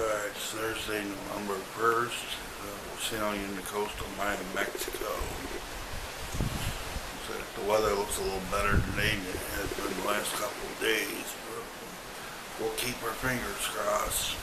It's Thursday, November 1st. We're sailing into coastal line of Mexico. The weather looks a little better today than it has been the last couple of days, but we'll keep our fingers crossed.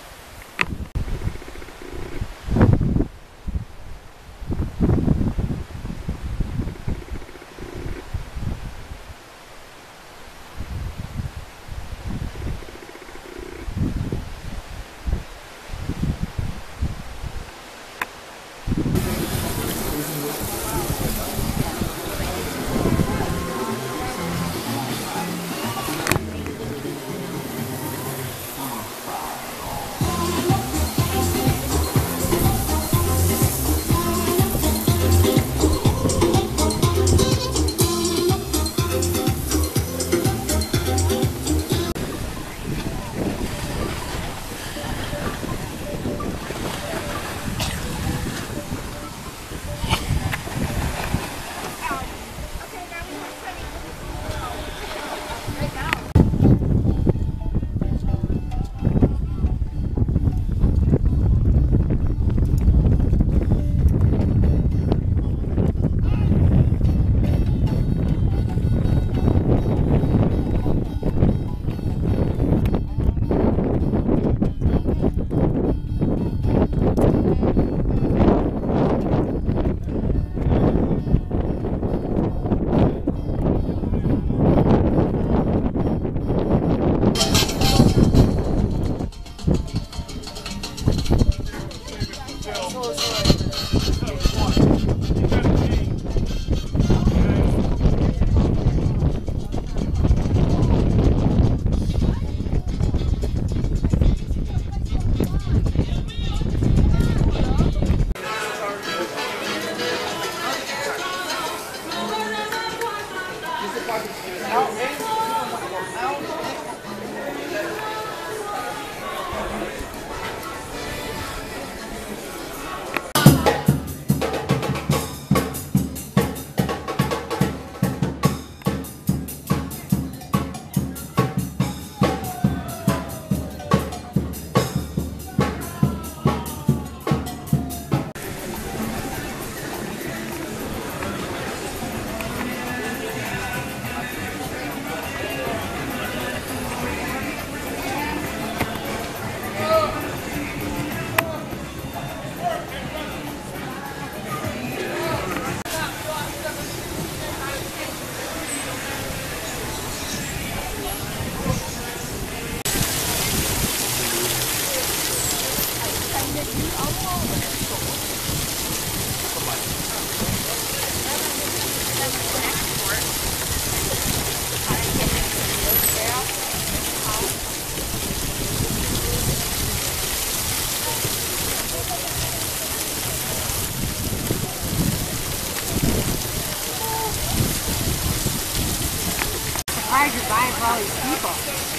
Surprised you're buying for all these people.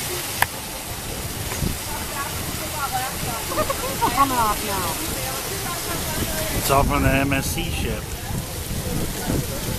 Look at the people coming off now. It's all from the MSC ship.